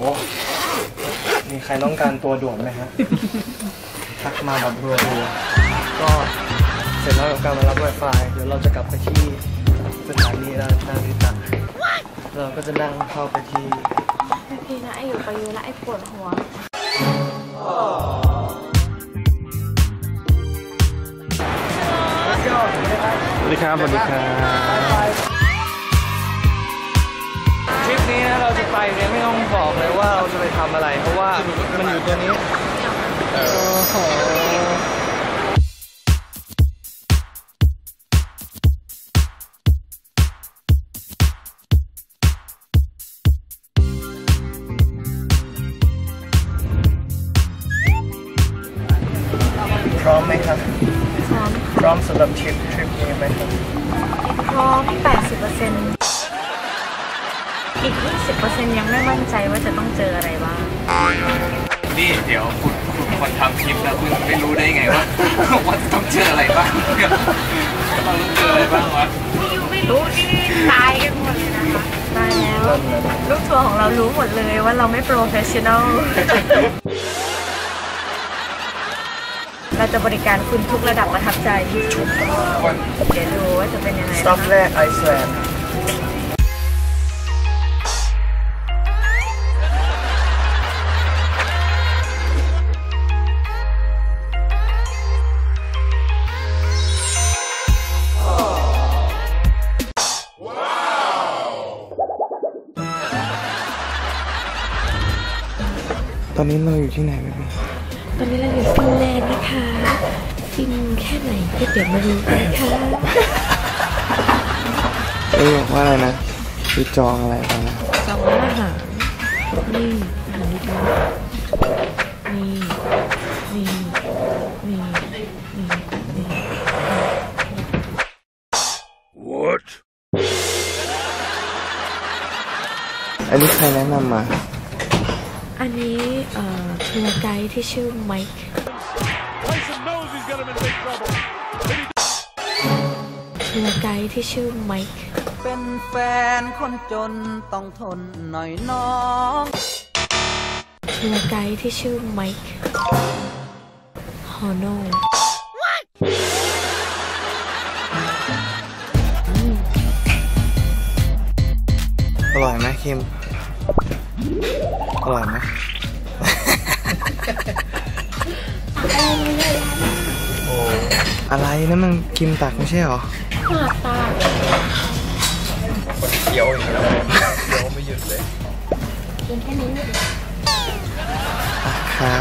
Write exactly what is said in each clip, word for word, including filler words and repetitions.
มีใครต้องการตัวด่วนไหมฮะทักมาแบบรัวๆก็เสร็จแล้วกับการมารับ Wi-Fi เดี๋ยวเราจะกลับไปที่สถานีนาริตะเราก็จะนั่งเข้าไปที่พี่นะไออยู่ไปอยู่แล้วไอปวดหัวสวัสดีครับสวัสดีครับทริปนี้นะเราจะไปเนี่ยไม่ต้องบอกเลยว่าเราจะไปทำอะไรเพราะว่ามันอยู่ตัวนี้โอ้โหพร้อมไหมครับพร้อมพร้อมสำหรับทริปทริปนี้ไหมครับพร้อม แปดสิบเปอร์เซ็นต์ อีก ยี่สิบเปอร์เซ็นต์ ยังไม่มั่นใจว่าจะต้องเจออะไรบ้างนี่เดี๋ยวคุณคุณคนทำคลิปแล้วคุณไม่รู้ได้ไงว่าว่าจะต้องเจออะไรบ้างเราต้องเจออะไรบ้างวะไม่รู้ไม่รู้นี่ตายกันหมดเลยนะคะตายแล้วลูกทัวร์ของเรารู้หมดเลยว่าเราไม่โปรเฟชชั่นอลเราจะบริการคุณทุกระดับประทับใจเดี๋ยวดูว่าจะเป็นยังไงสต็อปแรกไอซ์แลนด์ตอนนี้เราอยู่ที่ไหนไหมพี่ตอนนี้เราอยู่ฟินแลนด์นะคะฟินแค่ไหนก็เดี๋ยวมาดูกันค่ะเอ้ยบอกว่าอะไรนะคือจองอะไรกันนะจองอาหารนี่อาหารดีๆนี่นี่นี่นี่นี่ What อันนี้ใครแนะนำมาอันนี้เอ่อทัวร์ไกด์ที่ชื่อไมค์ทัวร์ไกด์ที่ชื่อไมค์เป็นแฟนคนจนต้องทนหน่อยน้องทัวร์ไกด์ที่ชื่อไมค์ฮอโน่อร่อยไหมคิมอร่อยไหมอะไรนะมันกินตักไม่ใช่หรอหาตาคนเคี้ยวอย่างเงี้ยเคี้ยวไม่หยุดเลยกินแค่นี้ค่ะ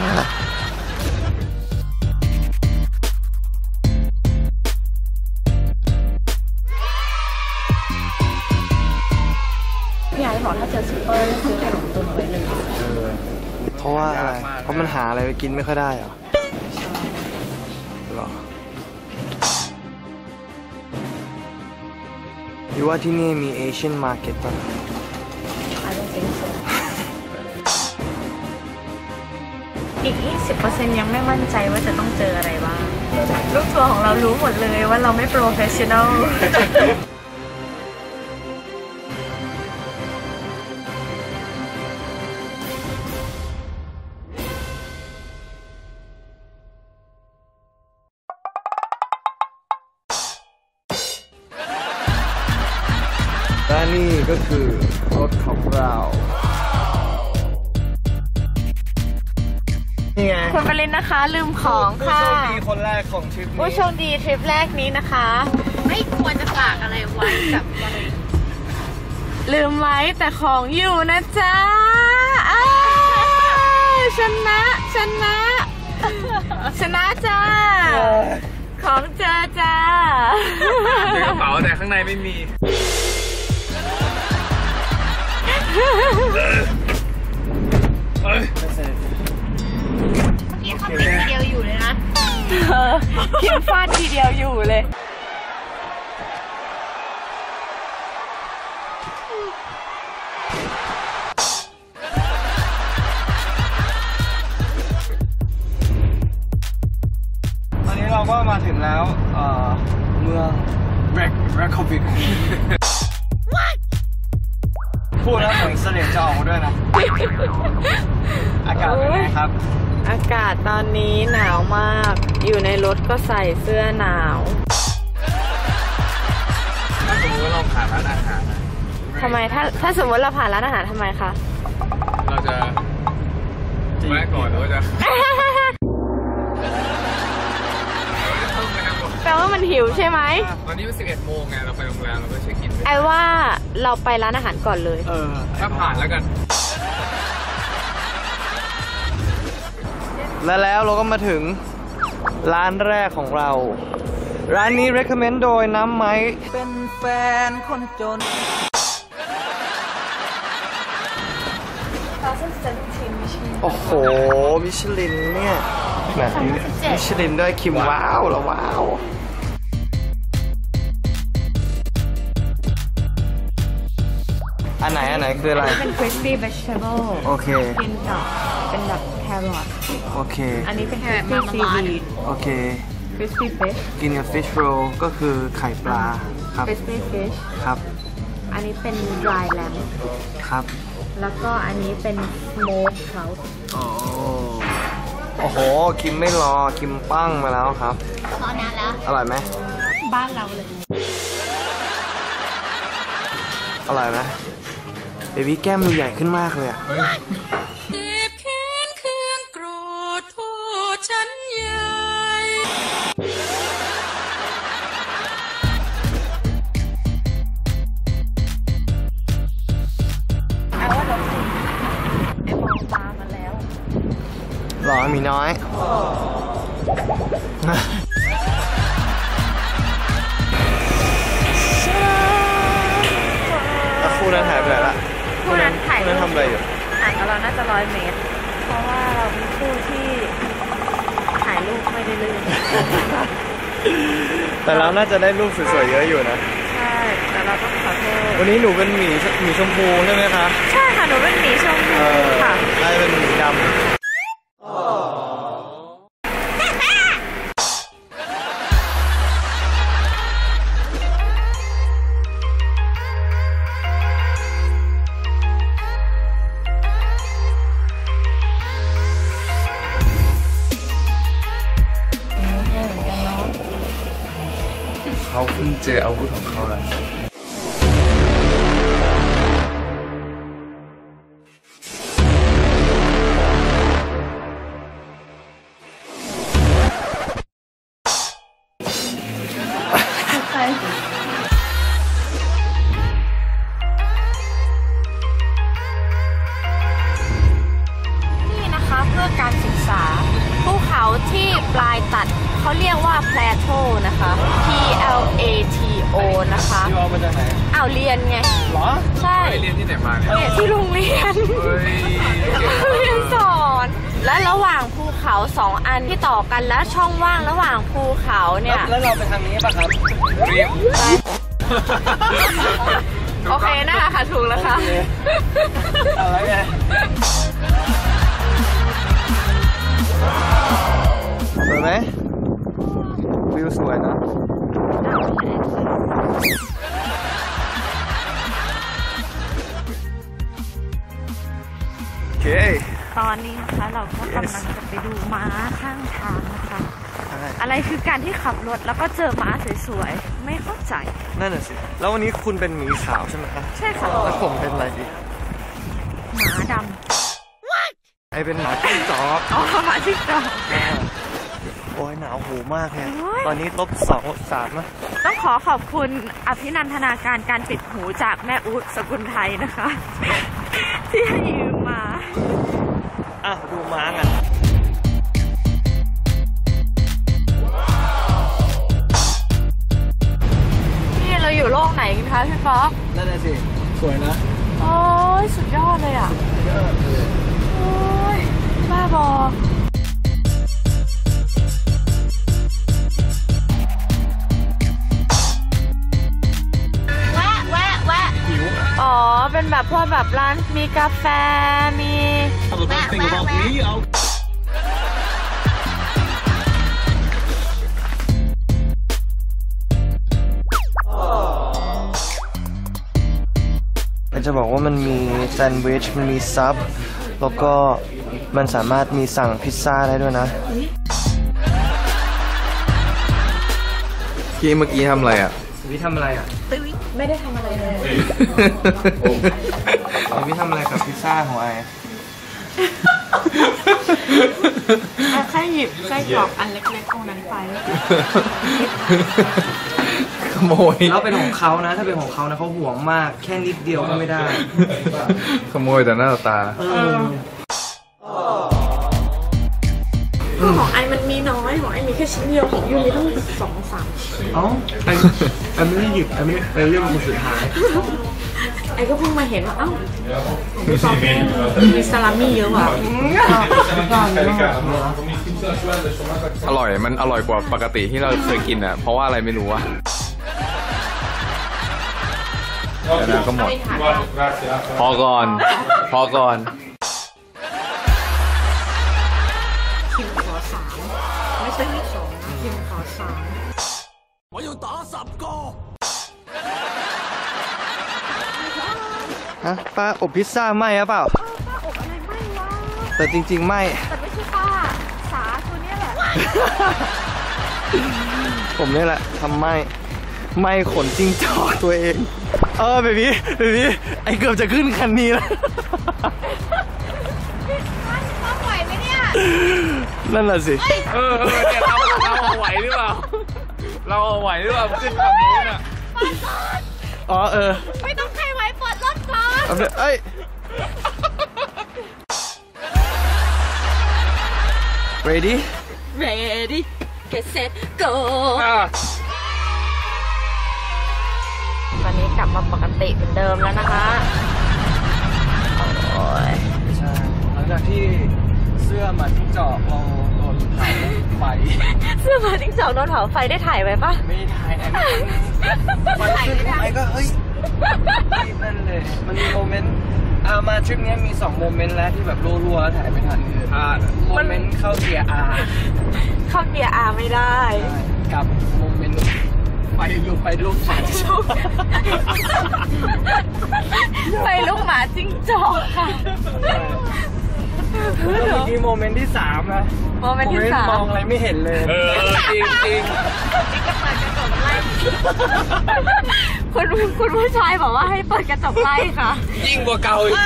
พี่ยายบอกถ้าเจอซุปเปอร์ก็ซื้อขนมตุนไว้เลยเพราะว่าอะไรเพราะมันหาอะไรไปกินไม่ค่อยได้หรอหรอหรือว่าที่นี่มีเอเชียนมาร์เก็ตป่ะอีก ยี่สิบเปอร์เซ็นต์ ยังไม่มั่นใจว่าจะต้องเจออะไรบ้างลูกทัวร์ของเรารู้หมดเลยว่าเราไม่โปรเฟชชั่นอลและนี่ก็คือรถของเรานี่ไงคุณปรินนะคะลืมของค่ะผู้โชคดีคนแรกของทริปนี้ผู้โชคดีทริปแรกนี้นะคะไม่ควรจะฝากอะไรไว้กับลืมไว้แต่ของอยู่นะจ๊ะชนะชนะชนะจ้าของเจอจ้าในกระเป๋าแต่ข้างในไม่มีพี่เขาติดทีเดียวอยู่เลยนะคิมฟาดทีเดียวอยู่เลยตอนนี้เราก็มาถึงแล้วเมืองแร็กแร็กคอวิกพูดแล้วเหมือนเสลดจะออกมาด้วยนะ อากาศเป็นไงครับอากาศตอนนี้หนาวมาก อยู่ในรถก็ใส่เสื้อหนาวถ้าสมมติว่าเราผ่านร้านอาหารทำไมถ้าถ้าสมมติเราผ่านร้านอาหารทำไมคะเราจะแวะก่อนหรือว่าจะแปลว่ามันหิวใช่ไหมตอนนี้มันสิบเอ็ดโมงไงเราไปโรงแรมเราก็เช็คอินไอ้ว่าเราไปร้านอาหารก่อนเลยเออถ้าผ่านแล้วกันและแล้วเราก็มาถึงร้านแรกของเรา ร้านนี้ recommend โดยน้ำไม้เป็นแฟนคนจนโอ้โห มิชลินเนี่ยแบบนี้มิชลินด้วยคิมว้าวแล้วว้าว อันไหน อันไหนคืออะไรเป็น crispy vegetable โอเคกินกับเป็นแบบแครอทโอเคอันนี้เป็น crispy seaweed โอเค crispy fish กินกับ fish roll ก็คือไข่ปลาครับ crispy fish ครับอันนี้เป็น dry lamb ครับแล้วก็อันนี้เป็น smoked trout โอ้โอ้โห คิมไม่รอ คิมปั้งมาแล้วครับรอนานแล้วอร่อยไหมบ้านเราเลยอร่อยไหมเบบี้แก้มดูใหญ่ขึ้นมากเลยอะเจ็บแค้นเคืองโกรธโทษฉันใหญ่ไอ้ว่าเราสิไอ้มองตามาแล้วหรอมีน้อย แล้วคู่นั้นหายไปไหนละคู่นั้นถ่ายคู่นั้นทำอะไรอยู่ห่างกับเราน่าจะร้อยเมตร เพราะว่าเราเป็นคู่ที่ถ่ายรูปไม่ได้ลื่นแต่เราน่าจะได้รูปสวยๆเยอะอยู่นะใช่ แต่เราต้องขอโทษวันนี้หนูเป็นหมีหมีชมพูใช่ไหมคะใช่ค่ะ หนูเป็นหมีชมพูเออค่ะได้เป็นหมีดำเขาเพิ่งเจออาวุธของเขาแล้วนี่นะคะเพื่อการศึกษาภูเขาที่ปลายตัดเขาเรียกว่า plateau นะคะ P L A T O นะคะที่เอามาจากไหนอ้าวเรียนไงหรอใช่ไปเรียนที่ไหนมาเนี่ยเนี่ยที่โรงเรียนเฮ้ยเก่งเรียนสอน และระหว่างภูเขาสองอันที่ต่อกันและช่องว่างระหว่างภูเขาเนี่ยแล้วเราไปทางนี้ป่ะครับเรียนไปโอเคนะคะค่ะถูกแล้วค่ะอะไรไงสวยไหมวิวสวยนะโอเคตอนนี้นะคะเราก็กำลังจะไปดูม้าข้างทางนะคะ อะไรคือการที่ขับรถแล้วก็เจอม้าสวยๆ ไม่เข้าใจนั่นน่ะสิ แล้ววันนี้คุณเป็นหมีขาวใช่ไหมครับใช่ค่ะแล้วผมเป็นอะไรดีหมาดไอเป็นหมาจิ้งจอกำอ๋อหมาจิ้งจอกโอ้ยหนาวหูมากเลยโอ้ยตอนนี้ลบสองลบสามนะต้องขอขอบคุณอภินันทนาการการปิดหูจากแม่อู๊ดสกุลไทยนะคะ ที่ให้ยืมมาอ่ะ ดูม้ากันนี่เราอยู่โลกไหนกันคะพี่ป๊อกนั่นน่ะสิ สวยนะโอ้ยสุดยอดเลยอ่ะ โอ้ยบ้าบอ แวะแวะแวะอ๋อ เป็นแบบพวกแบบร้านมีกาแฟ มีแวะแวะแวะบรรจะบอกว่ามันมีแซนด์วิชมันมีซับแล้วก็มันสามารถมีสั่งพิซซ่าได้ด้วยนะพี่เมื่อกี้ทำอะไรอ่ะพี่ทำอะไรอ่ะไม่ได้ทำอะไรเลยพี่ทำอะไรกับพิซซ่าของไอแค่หยิบไส้กรอกอันเล็กๆตรงนั้นไปขโมยแล้วเป็นของเขานะถ้าเป็นของเขานะเขาห่วงมากแค่นิดเดียวก็ไม่ได้ขโมยแต่หน้าตาเออของไอมันมีน้อยของไอมีแค่ชิ้นเดียวของยูมีต้องสองสามชิ้นเอ้าไอไอไม่ได้หยิบไอไม่ไอเรียกมันคนสุดท้ายไอก็เพิ่งมาเห็นว่าเอ้าของพี่ป๊อปมีซาลามี่เยอะว่ะอร่อยมันอร่อยกว่าปกติที่เราเคยกินอ่ะเพราะว่าอะไรไม่รู้อะแล้วก็หมดพอก่อนพอก่อนคิมขอสามไม่ใช่ที่สองนะคิมขอสามฮะป้าอบพิซซ่าไหมหรือเปล่าป้าอบอะไรไม่วะแต่จริงๆไม่แต่ไม่ใช่ป้าสาตัวเนี้ยแหละผมนี่แหละทำไหมไหมขนจิ้งจอกตัวเอง เออเบบี้เบบี้ไอเกือบจะขึ้นคันนี้แล้วป้าไหวไหมเนี่ยนั่นแหละสิเออเออเนี่ยเราเราเอาไหวหรือเปล่าเราเอาไหวหรือเปล่าขึ้นฝั่งนู้นอ่ะอ๋อเออไม่ต้องใครไหวเปิดรถก่อนเอาไปเอ้ย ready ready get set go ตอนนี้กลับมาปกติเหมือนเดิมแล้วนะคะโอ้ยใช่หลังจากที่เสื้อหมาจิ้งจอกเราโดนเผาไฟเสื้อผ้าทิ้งสองโดนเผาไฟได้ถ่ายไว้ปะไม่ได้ถ่ายไอ้ไฟขึ้นไอ้ก็เฮ้ยนั่นเลยมันมีโมเมนต์อ่ามาทริปนี้มีสองโมเมนต์แล้วที่แบบรัวๆแล้วถ่ายไม่ทันคืออ่าโมเมนต์เข้าเกียร์ R เข้าเกียร์ R ไม่ได้กับโมเมนต์ไฟลุกไฟลุกไฟลุกไฟลูกหมาจิ้งจอกค่ะแล้วเมื่อกี้โมเมนต์ที่สามนะโมเมนต์ที่สามมองอะไรไม่เห็นเลยเออจริงจริงคุณคุณผู้ชายบอกว่าให้เปิดกระจกไล่ค่ะยิ่งกว่าเก่าอีก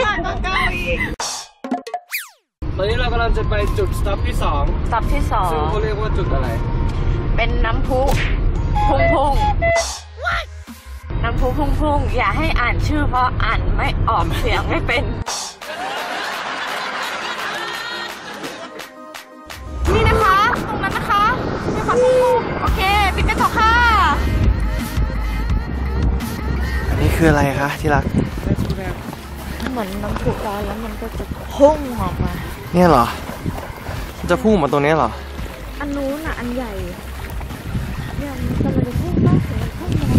ตอนนี้เรากำลังจะไปจุดสต็อปที่สองสต็อปที่สองซึ่งเขาเรียกว่าจุดอะไรเป็นน้ำพุพุ่งพุ่งน้ำพุพุ่งพุ่งอย่าให้อ่านชื่อเพราะอ่านไม่ออกเสียงไม่เป็น นี่นะคะตรงนั้นนะคะนี่ค่ะพุ่งพุ่งโอเคปิดกระจกค่ะอันนี้คืออะไรคะที่รักเหมือนน้ำพุร้อนแล้วมันก็จะพุ่งออกมาเนี่ยเหรอมันจะพุ่งมาตรงนี้เหรออันนู้นอ่ะอันใหญ่เนี่ยมันกำลังจะพุ่งมากถึงมันพุ่งมา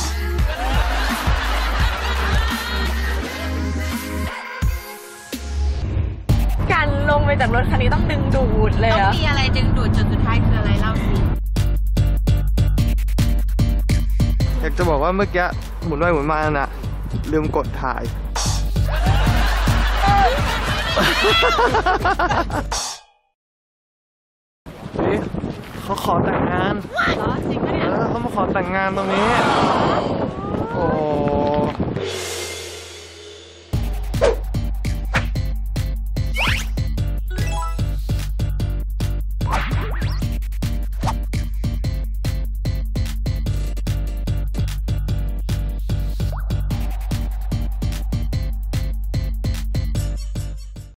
การลงไปจากรถคันนี้ต้องดึงดูดเลยอะต้องมีอะไรดึงดูดจนสุดท้ายคืออะไรเล่าสิอยากจะบอกว่าเมื่อกี้หมุนไปหมุนมาน่ะลืมกดถ่ายเขาขอแต่งงานเหรอจริงปะเนี่ยเออเขามาขอแต่งงานตรงนี้